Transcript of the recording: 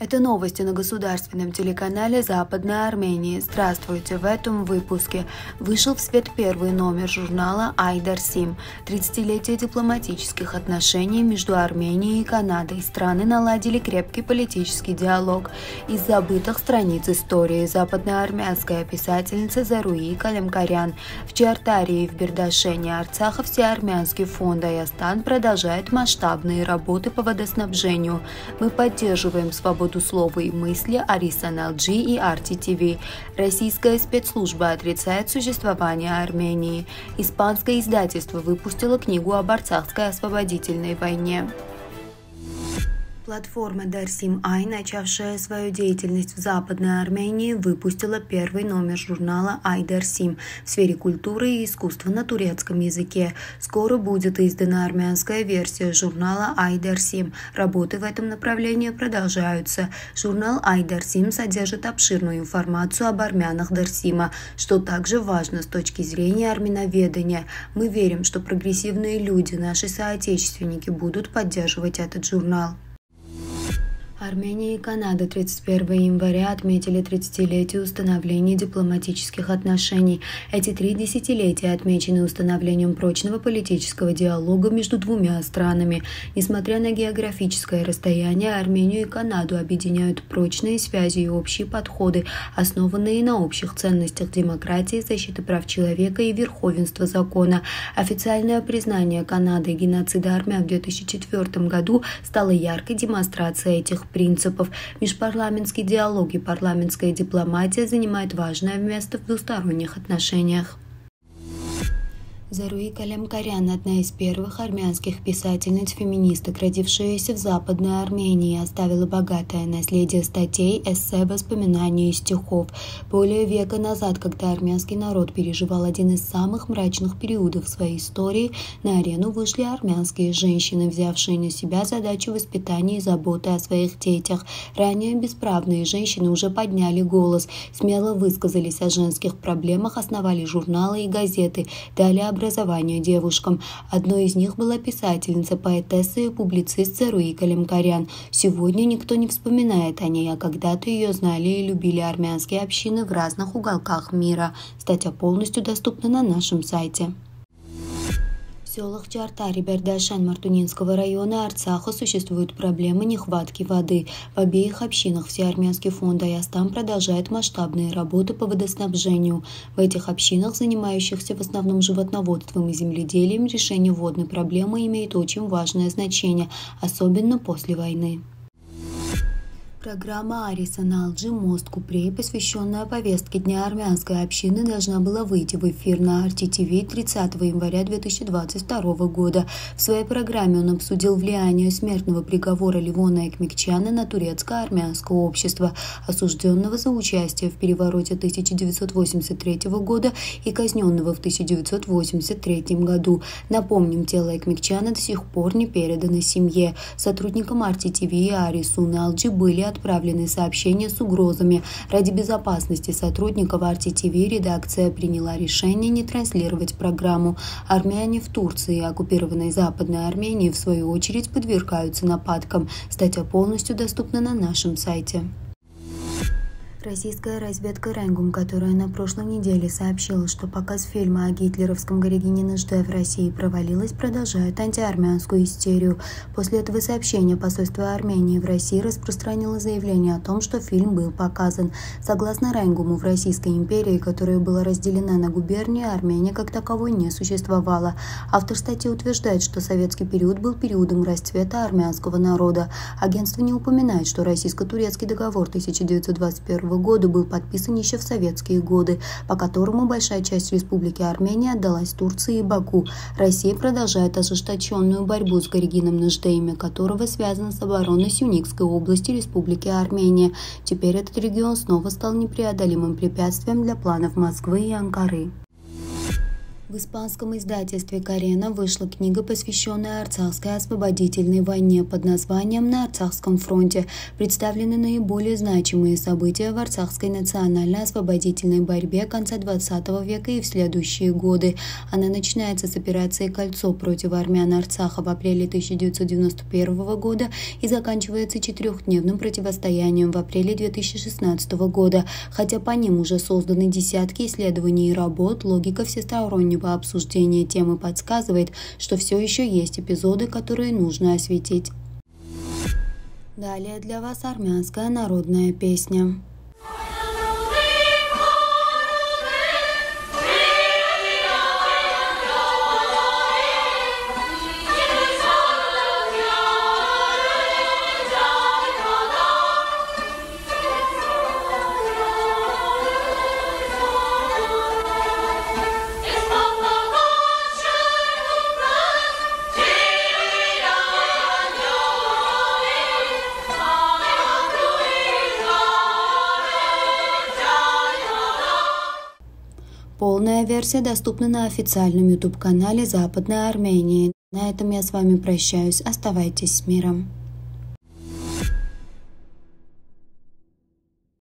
Это новости на государственном телеканале Западной Армении. Здравствуйте! В этом выпуске вышел в свет первый номер журнала «Ай-Дарсим». 30-летие дипломатических отношений между Арменией и Канадой. Страны наладили крепкий политический диалог. Из забытых страниц истории западноармянская писательница Заруи Калемкарян. В Чартарии и в Бердашене, Арцаха, Всеармянский фонд «Аястан» продолжает масштабные работы по водоснабжению. Мы поддерживаем свободу слова и мысли Арисан-ЛГ и Арти-ТВ. Российская спецслужба отрицает существование Армении. Испанское издательство выпустило книгу о Арцахской освободительной войне. Платформа Дарсим Ай, начавшая свою деятельность в Западной Армении, выпустила первый номер журнала Ай-Дарсим в сфере культуры и искусства на турецком языке. Скоро будет издана армянская версия журнала Ай-Дарсим. Работы в этом направлении продолжаются. Журнал Ай-Дарсим содержит обширную информацию об армянах Дарсима, что также важно с точки зрения армяноведения. Мы верим, что прогрессивные люди, наши соотечественники, будут поддерживать этот журнал. Армения и Канада 31 января отметили 30-летие установления дипломатических отношений. Эти 3 десятилетия отмечены установлением прочного политического диалога между двумя странами. Несмотря на географическое расстояние, Армению и Канаду объединяют прочные связи и общие подходы, основанные на общих ценностях демократии, защиты прав человека и верховенства закона. Официальное признание Канады геноцида армян в 2004 году стало яркой демонстрацией этих принципов. Межпарламентский диалог и парламентская дипломатия занимают важное место в двусторонних отношениях. Заруи Калемкарян – одна из первых армянских писательниц-феминисток, родившаяся в Западной Армении, оставила богатое наследие статей, эссе, воспоминаний и стихов. Более века назад, когда армянский народ переживал один из самых мрачных периодов своей истории, на арену вышли армянские женщины, взявшие на себя задачу воспитания и заботы о своих детях. Ранее бесправные женщины уже подняли голос, смело высказались о женских проблемах, основали журналы и газеты, дали образование девушкам. Одной из них была писательница, поэтесса и публицист Заруи Калемкарян. Сегодня никто не вспоминает о ней, а когда-то ее знали и любили армянские общины в разных уголках мира. Статья полностью доступна на нашем сайте. В селах Чартари, Бердашен, Мартунинского района Арцаха существуют проблемы нехватки воды. В обеих общинах Всеармянский фонд «Аястан» продолжает масштабные работы по водоснабжению. В этих общинах, занимающихся в основном животноводством и земледелием, решение водной проблемы имеет очень важное значение, особенно после войны. Программа Арисан-ЛГ «Мост Купрей», посвященная повестке Дня армянской общины, должна была выйти в эфир на Арти-ТВ 30 января 2022 года. В своей программе он обсудил влияние смертного приговора Левона Экмекчяна на турецко-армянское общество, осужденного за участие в перевороте 1983 года и казненного в 1983 году. Напомним, тело Экмекчяна до сих пор не передано семье. Сотрудникам Арти-ТВ и Арисун-ЛГ были отправлены сообщения с угрозами. Ради безопасности сотрудников Арти-ТВ редакция приняла решение не транслировать программу. Армяне в Турции и оккупированной Западной Армении, в свою очередь, подвергаются нападкам. Статья полностью доступна на нашем сайте. Российская разведка Ренгум, которая на прошлой неделе сообщила, что показ фильма о гитлеровском Горегине Нужде в России провалилась, продолжает антиармянскую истерию. После этого сообщения посольство Армении в России распространило заявление о том, что фильм был показан. Согласно Ренгуму, в Российской империи, которая была разделена на губернии, Армения как таковой не существовала. Автор статьи утверждает, что советский период был периодом расцвета армянского народа. Агентство не упоминает, что российско-турецкий договор 1921 года был подписан еще в советские годы, по которому большая часть Республики Армения отдалась Турции и Баку. Россия продолжает ожесточенную борьбу с Горегином Нужде, имя которого связано с обороной Сюникской области Республики Армения. Теперь этот регион снова стал непреодолимым препятствием для планов Москвы и Анкары. В испанском издательстве «Карена» вышла книга, посвященная Арцахской освободительной войне под названием «На Арцахском фронте». Представлены наиболее значимые события в Арцахской национальной освободительной борьбе конца XX века и в следующие годы. Она начинается с операции «Кольцо» против армян Арцаха в апреле 1991 года и заканчивается четырехдневным противостоянием в апреле 2016 года. Хотя по ним уже созданы десятки исследований и работ, логика всестороннего обсуждения темы подсказывает, что все еще есть эпизоды, которые нужно осветить. Далее для вас армянская народная песня. Полная версия доступна на официальном YouTube-канале Западной Армении. На этом я с вами прощаюсь. Оставайтесь с миром.